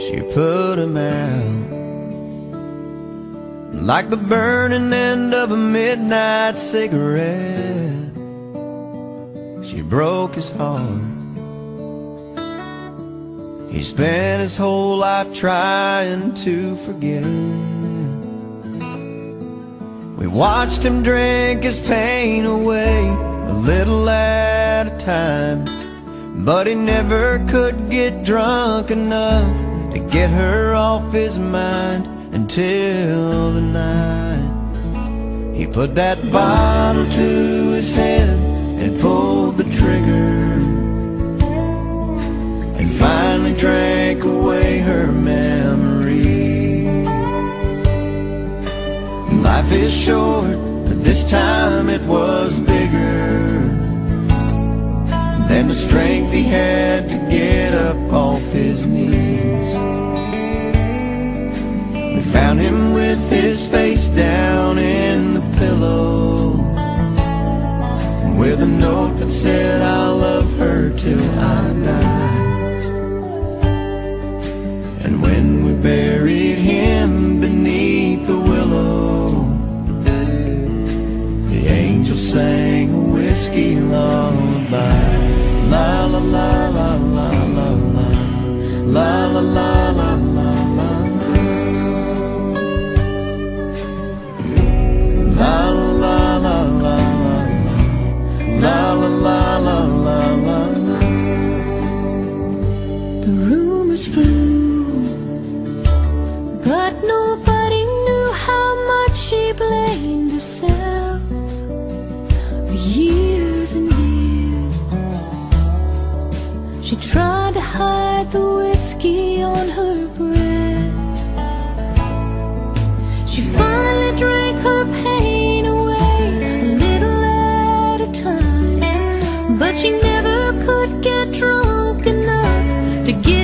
she put him out. Like the burning end of a midnight cigarette, she broke his heart. He spent his whole life trying to forget. We watched him drink his pain away, a little at a time, but he never could get drunk enough to get her off his mind until the night he put that bottle to his head and pulled the trigger, and finally drank away her memory. Life is short, but this time it was bigger than the strength he had to get up off his knees. We found him with his face down in the pillow, with a note that said, "I'll love her till I die." And when we buried him beneath the willow, the angel sang a whiskey lullaby. La la la la la la la, la la la la la la, la la la la la, la la la la la la. The rumors flew, but nobody knew how much she blamed herself for years and years. She tried to hide the whiskey on her breath. She finally drank her pain away, a little at a time, but she never could get drunk enough to get